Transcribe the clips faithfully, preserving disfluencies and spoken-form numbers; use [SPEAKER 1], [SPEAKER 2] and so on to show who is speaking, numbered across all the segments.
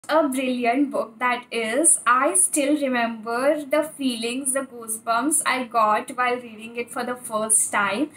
[SPEAKER 1] A brilliant book that is. I still remember the feelings, the goosebumps I got while reading it for the first time.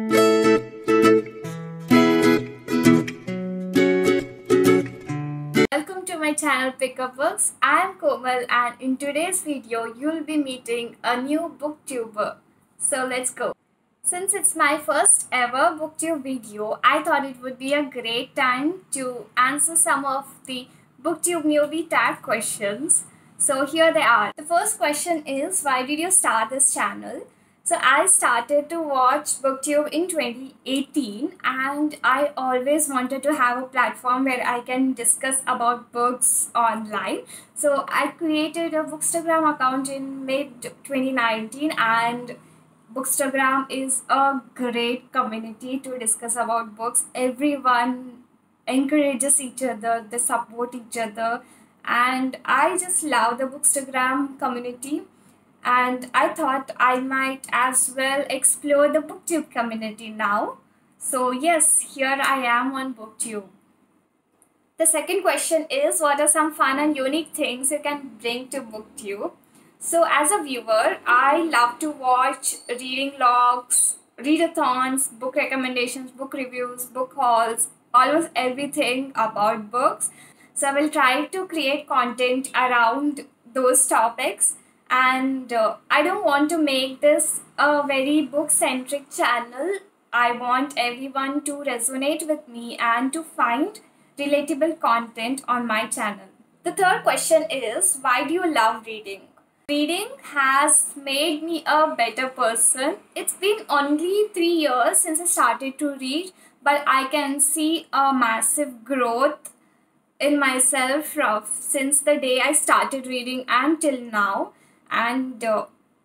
[SPEAKER 1] Welcome to my channel Pickup Books. I am Komal and in today's video you'll be meeting a new booktuber. So let's go. Since it's my first ever booktube video, I thought it would be a great time to answer some of the booktube newbie tag questions. So here they are. The first question is, why did you start this channel? So I started to watch booktube in twenty eighteen and I always wanted to have a platform where I can discuss about books online. So I created a Bookstagram account in mid twenty nineteen, and Bookstagram is a great community to discuss about books. Everyone encourages each other, they support each other, and I just love the Bookstagram community. And I thought I might as well explore the booktube community now. So yes, here I am on booktube. The second question is, what are some fun and unique things you can bring to booktube? So as a viewer, I love to watch reading logs, readathons, book recommendations, book reviews, book hauls, almost everything about books. So I will try to create content around those topics, and uh, I don't want to make this a very book-centric channel. I want everyone to resonate with me and to find relatable content on my channel. The third question is, why do you love reading? Reading has made me a better person. It's been only three years since I started to read, but I can see a massive growth in myself from since the day I started reading until now. And uh,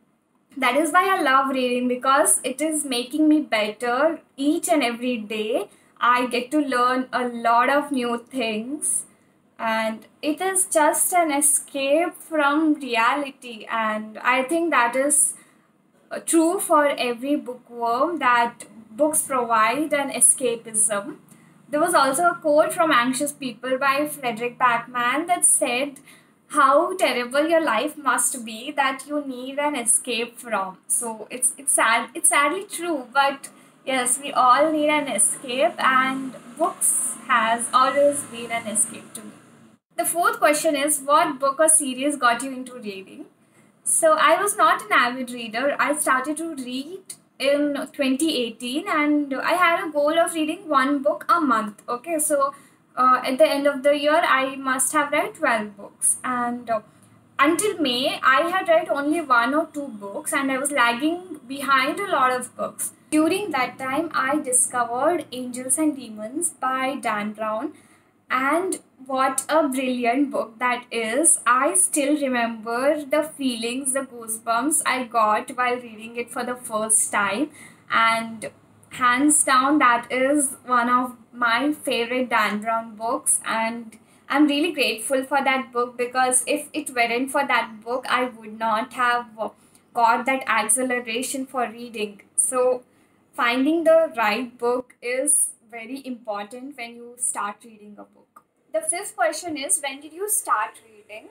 [SPEAKER 1] that is why I love reading, because it is making me better each and every day. I get to learn a lot of new things, and it is just an escape from reality. And I think that is uh, true for every bookworm, that books provide an escapism. There was also a quote from Anxious People by Frederick Backman that said, how terrible your life must be that you need an escape from. So it's it's sad it's sadly true, but yes, we all need an escape, and books has always been an escape to me. The fourth question is, what book or series got you into reading? So I was not an avid reader. I started to read in twenty eighteen, and I had a goal of reading one book a month. Okay, so uh, at the end of the year, I must have read twelve books. And uh, until May, I had read only one or two books, and I was lagging behind a lot of books. During that time, I discovered Angels and Demons by Dan Brown, and what a brilliant book that is. I still remember the feelings, the goosebumps I got while reading it for the first time. And hands down, that is one of my favorite Dan Brown books. And I'm really grateful for that book, because if it weren't for that book, I would not have got that acceleration for reading. So, finding the right book is very important when you start reading a book. The fifth question is, when did you start reading?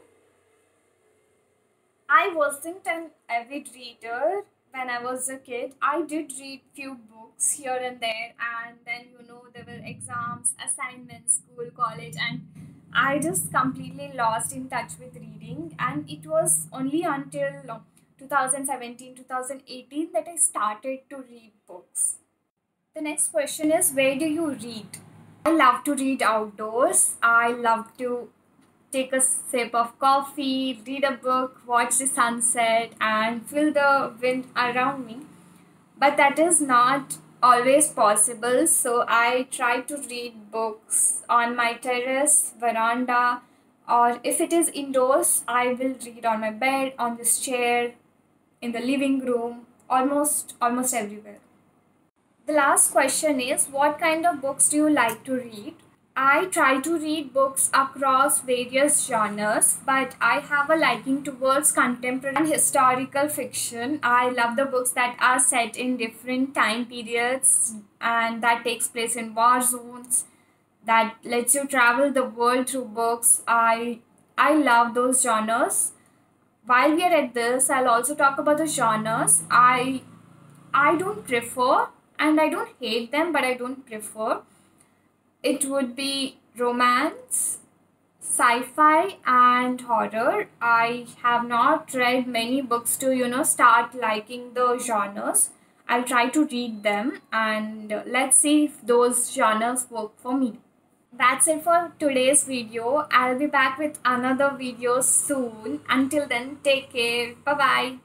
[SPEAKER 1] I wasn't an avid reader when I was a kid. I did read few books here and there, and then you know there were exams, assignments, school, college, and I just completely lost in touch with reading. And it was only until twenty seventeen, twenty eighteen that I started to read books. The next question is, where do you read? I love to read outdoors. I love to take a sip of coffee, read a book, watch the sunset, and feel the wind around me. But that is not always possible, so I try to read books on my terrace, veranda, or if it is indoors, I will read on my bed, on this chair, in the living room, almost almost everywhere. The last question is, what kind of books do you like to read? I try to read books across various genres, but I have a liking towards contemporary and historical fiction. I love the books that are set in different time periods and that takes place in war zones. that lets you travel the world through books. I I love those genres. While we are at this, I'll also talk about the genres. I I don't prefer and I don't hate them, but I don't prefer. It would be romance, sci-fi and horror. I have not read many books to, you know, start liking the genres. I'll try to read them and let's see if those genres work for me. That's it for today's video. I'll be back with another video soon. Until then, take care. Bye bye.